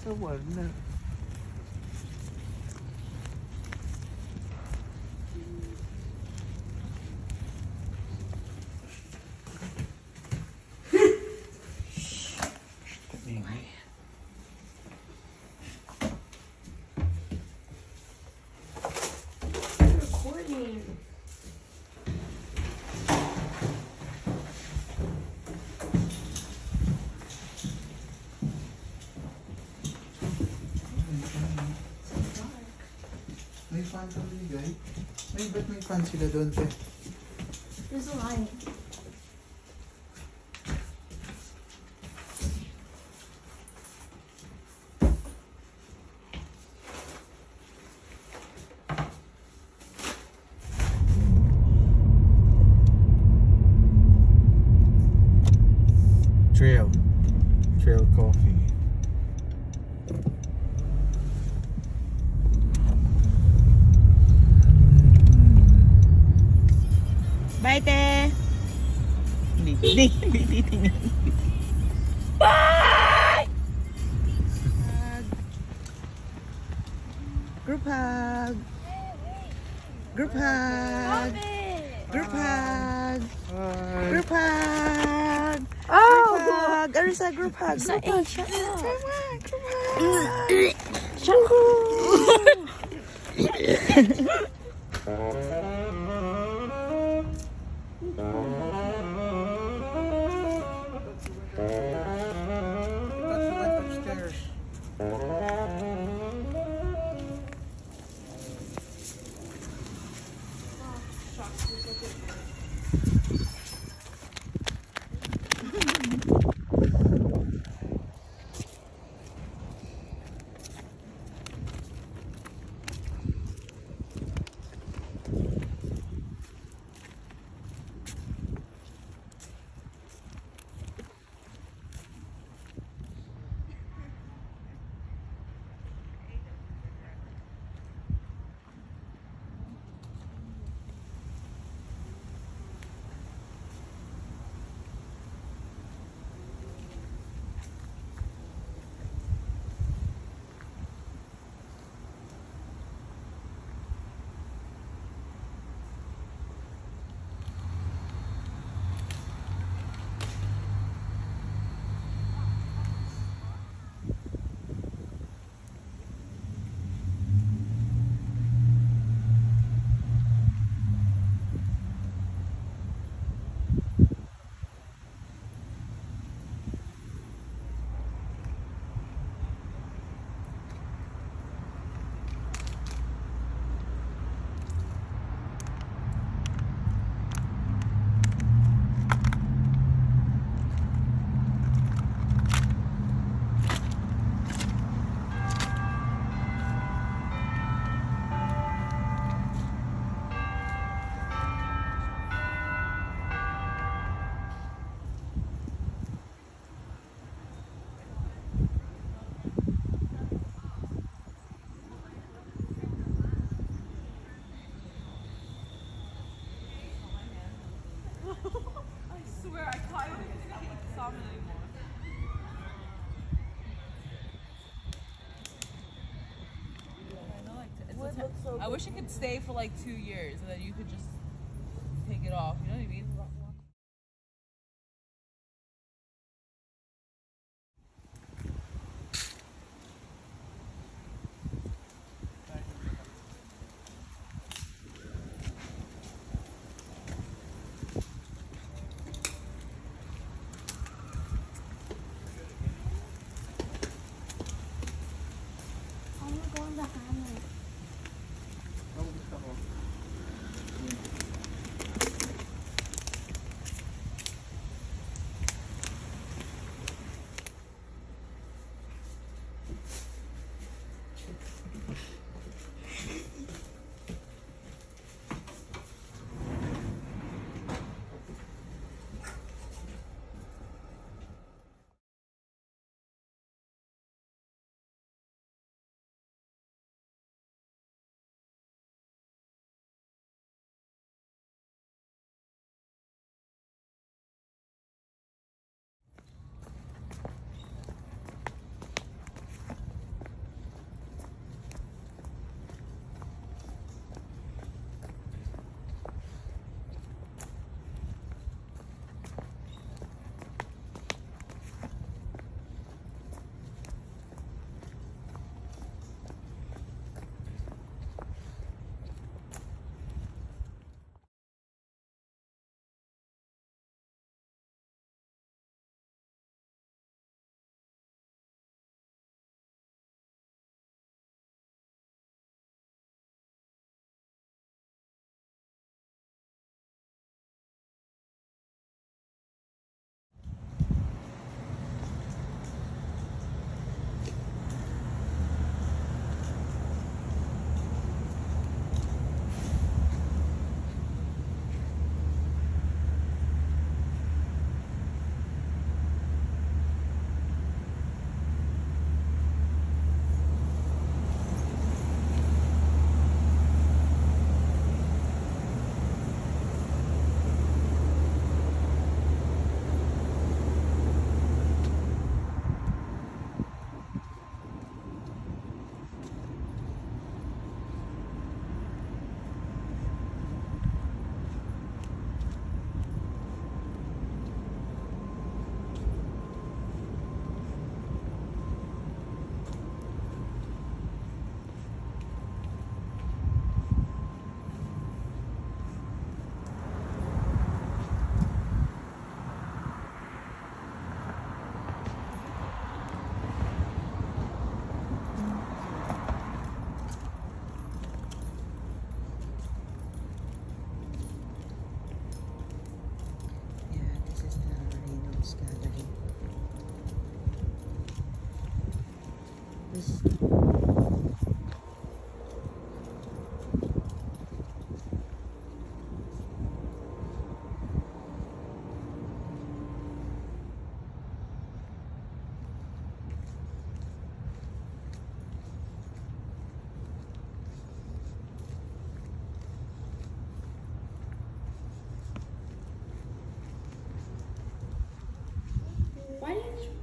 Sa wala. May fan ka binigay? Ba't may fan sila doon, te? There's a light. Trail coffee. Bye, te! Hindi titingnan. Bye! Group hug! Group hug! Group hug! Group hug! Oh! Group hug! Arisa, group hug! Shut up! Shut up! Shut up! Upstairs. I wish it could stay for like 2 years and then you could just take it off. You know what I mean? Why didn't you?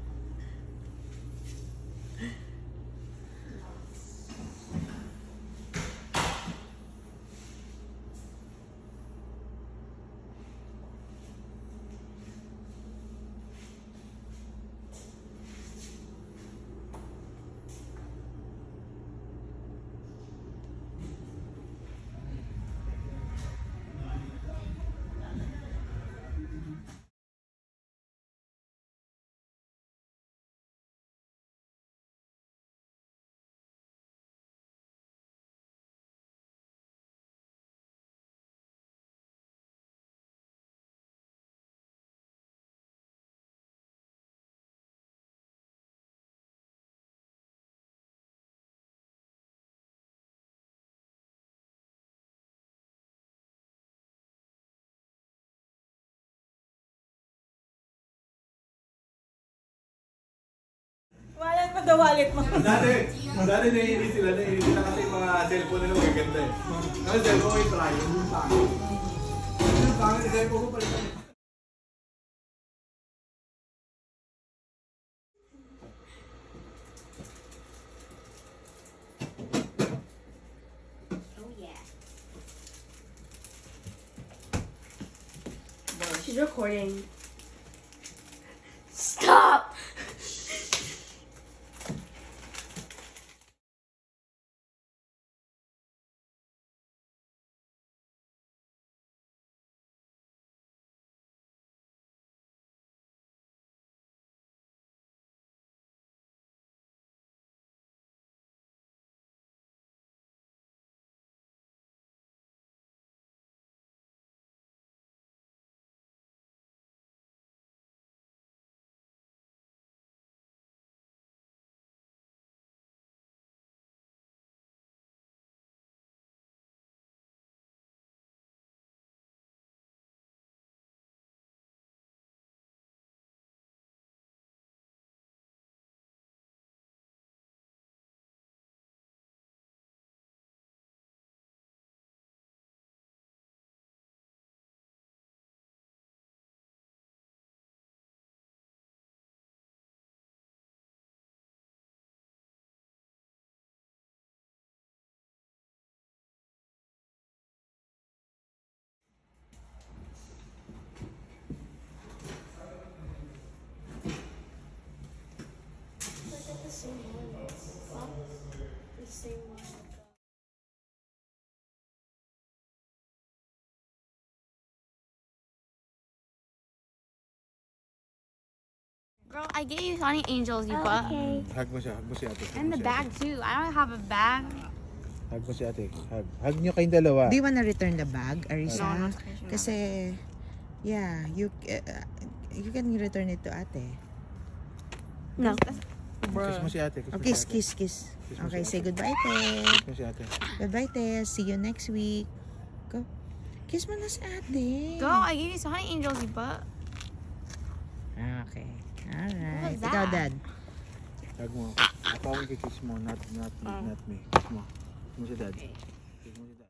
Wallet mo daw, wallet mo. Dati naiinis sila kasi yung mga cellphone nila magaganda eh. Kasi cellphone ko yung try, yung pangit. Yung pangit, yung cellphone ko palitan eh. Oh yeah. She's recording. Stop! Girl, I gave you honey angels, you butt. Okay. Hug mo siya, hug mo si ate. And the bag too. I don't have a bag. Hug mo si ate, hug. Hug niyo kayong dalawa. Do you wanna return the bag, Arisa? No, not okay. Kasi, yeah, you can return it to ate. No. Kiss mo si ate. Oh, kiss, kiss, kiss. Okay, say goodbye, te. Kiss mo si ate. Goodbye, te. See you next week. Go. Kiss mo na si ate. Go, I gave you some honey angels, you butt. Okay. Alright. What was Ikaw, that? Dad. Hug mo. Ako ang kikiss mo, not me. Kiss mo. Kiss mo si dad. Kiss mo si dad.